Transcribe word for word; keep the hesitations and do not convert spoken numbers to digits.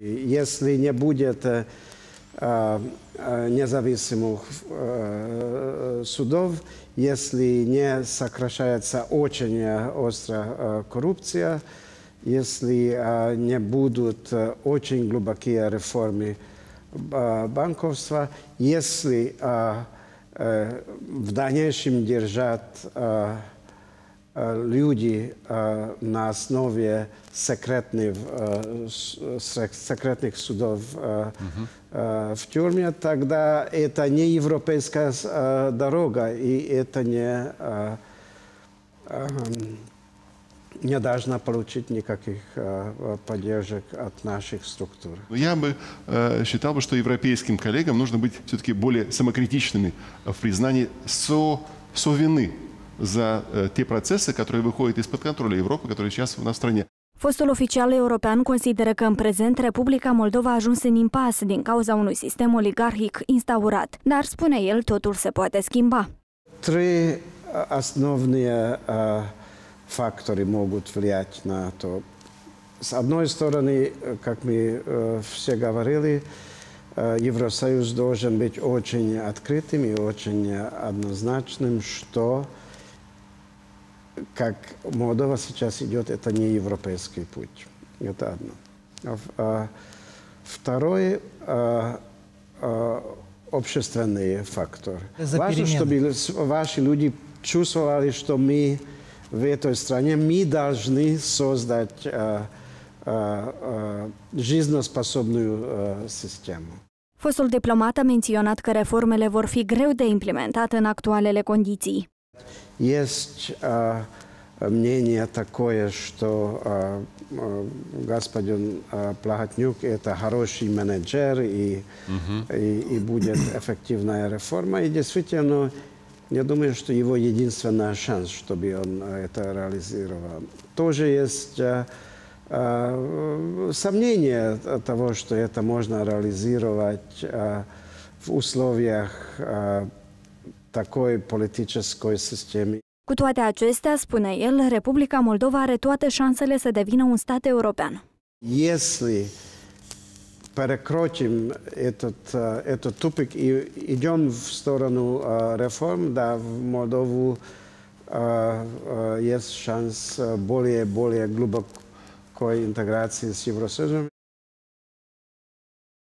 Если не будет независимых судов, если не сокращается очень острая коррупция, если не будут очень глубокие реформы банковства, если в дальнейшем держат люди на основе секретных, секретных судов uh-huh. в тюрьме, тогда это не европейская дорога, и это не, не должна получить никаких поддержек от наших структур. Я бы э, считал, что европейским коллегам нужно быть все-таки более самокритичными в признании со, совины за uh, те процессы, которые выходят из-под контроля Европы, которые сейчас у нас в стране. Fostul oficial european consideră că în prezent Republica Moldova a ajuns în impas din cauza unui sistem oligarhic instaurat, dar, spune el, totul se poate schimba. Trei основные факторы могут влиять на то. С одной стороны, как мы все говорили, Евросоюз должен быть очень открытым и очень однозначным, что как Молдова сейчас идет, это не европейский путь. Это одно. Второй общественный фактор. Важно, чтобы ваши люди чувствовали, что мы в этой стране, мы должны создать жизнеспособную систему. Fostul diplomat a menționat că reformele vor fi greu de implementat în actualele condiții. Есть э, мнение такое, что э, э, господин э, Плахотнюк это хороший менеджер и, uh-huh. и, и будет эффективная реформа. И действительно, я думаю, что его единственный шанс, чтобы он это реализовал. Тоже есть э, э, сомнение того, что это можно реализовать э, в условиях э, такой политической системы. Cu toate acestea, spune el, Republica Moldova are toate șansele să devină un stat european. Если перекротим этот, этот тупик и идем в сторону реформ, да, в Молдову есть шанс более, более глубокой интеграции с Евросоюзом.